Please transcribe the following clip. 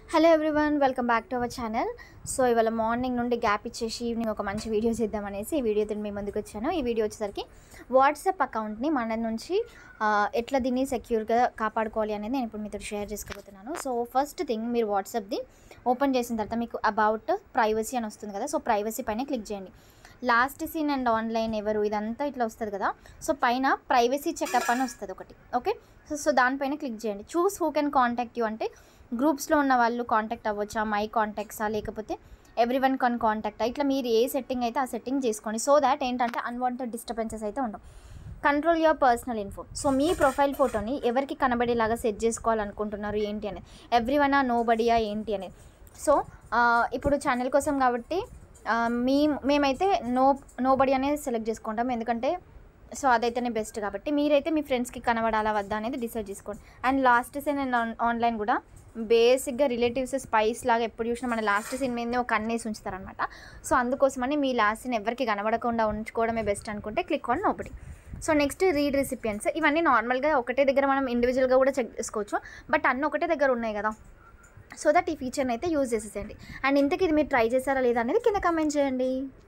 Hello everyone, welcome back to our channel. So ఇవాళ morning నుండి gap ఇచ్చేసి evening ఒక మంచి వీడియో చేద్దామనేసి ఈ వీడియోతో మీ ముందుకు వచ్చాను. ఈ వీడియో వచ్చేసరికి వాట్సాప్ అకౌంట్ని మన నుంచి ఎట్లా దీన్ని సెక్యూర్గా కాపాడుకోవాలి అనేది నేను ఇప్పుడు మీతో షేర్ చేసుకోబోతున్నాను. సో ఫస్ట్ థింగ్, మీరు వాట్సాప్ది ఓపెన్ చేసిన తర్వాత మీకు అబౌట్ ప్రైవసీ అని వస్తుంది కదా. సో ప్రైవసీ పైన క్లిక్ చేయండి. లాస్ట్ సీన్ అండ్ ఆన్లైన్ ఎవరు ఇదంతా ఇట్లా వస్తుంది కదా. సో పైన ప్రైవసీ చెకప్ అని వస్తుంది ఒకటి. ఓకే, సో దానిపైన క్లిక్ చేయండి. Choose who can contact you అంటే గ్రూప్స్లో ఉన్న వాళ్ళు కాంటాక్ట్ అవ్వచ్చా, మై కాంటాక్ట్సా, లేకపోతే ఎవ్రీవన్ కాన్ కాంటాక్టా, ఇట్లా మీరు ఏ సెట్టింగ్ అయితే ఆ సెట్టింగ్ చేసుకోండి. సో దాట్ ఏంటంటే అన్వాంటెడ్ డిస్టర్బెన్సెస్ అయితే ఉండవు. Control your personal info. So మీ ప్రొఫైల్ ఫోటోని ఎవరికి కనబడేలాగా సెట్ చేసుకోవాలనుకుంటున్నారు ఏంటి అనేది, ఎవ్రీవనా నోబడియా ఏంటి అనేది. సో ఇప్పుడు ఛానల్ కోసం కాబట్టి మేమైతే నోబడి అనేది సెలెక్ట్ చేసుకుంటాం, ఎందుకంటే సో అదైతేనే బెస్ట్. కాబట్టి మీరైతే మీ ఫ్రెండ్స్కి కనబడాలా వద్దా అనేది డిసైడ్ చేసుకోండి. And last seen and online కూడా బేసిక్గా రిలేటివ్స్ స్పైస్ లాగా ఎప్పుడు చూసినా మన లాస్ట్ సీన్ మీదనే ఒక కన్నేసి ఉంచుతారనమాట. సో అందుకోసమని మీ లాస్ట్ సీన్ ఎవరికి కనబడకుండా ఉంచుకోవడమే బెస్ట్ అనుకుంటే click on nobody. So next read recipients. ఇవన్నీ నార్మల్గా ఒకటే దగ్గర మనం ఇండివిజువల్గా కూడా చెక్ చేసుకోవచ్చు, బట్ అన్నీ ఒకటే దగ్గర ఉన్నాయి కదా. సో దట్ ఈ ఫీచర్ని అయితే యూజ్ చేసేసేయండి. అండ్ ఇంతకీ ఇది మీరు ట్రై చేశారా లేదా అనేది కింద కామెంట్ చేయండి.